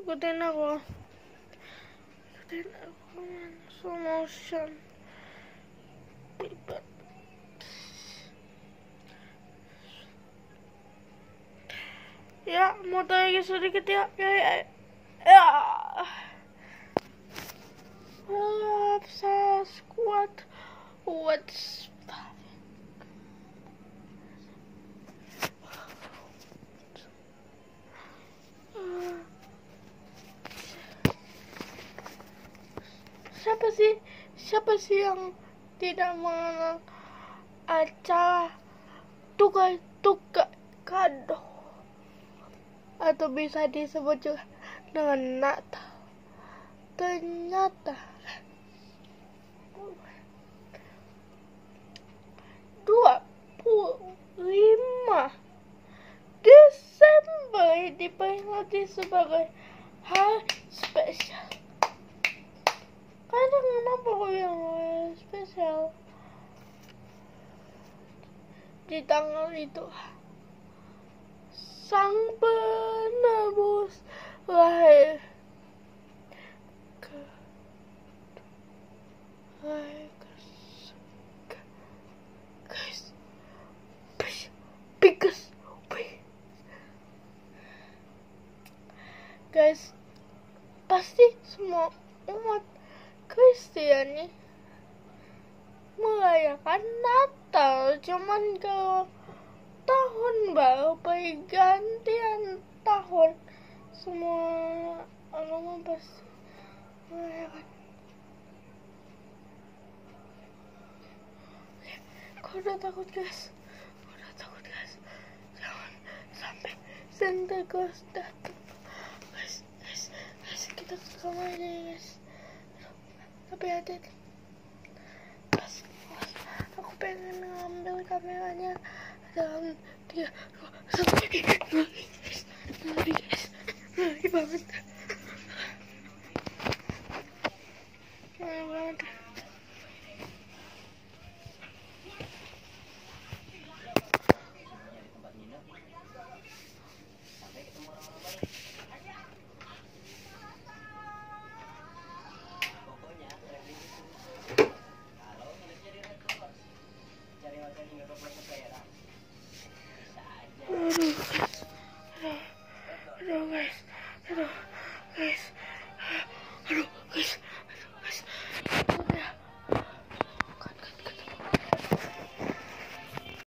ikutin aku slow motion. Ya, motor lagi sedikit ya. Squat. What's siapa sih yang tidak mengenal acara tukar kado, atau bisa disebut juga dengan Natal? Ternyata 25 Desember diperingati sebagai hari spesial. Kadang kenapa aku yang spesial? Di tanggal itu Sang Penebus lahir. Guys, pasti semua umat Kristen nih merayakan Natal, cuman kalau tahun baru pergantian tahun semua agama pasti merayakan. Aku udah takut guys, jangan sampai Santa Claus datang. Guys, kita ke kamar aja guys, tapi hati-hati. Aku pengen ngambil kameranya dalam 3, 2, 1. Ngeri banget.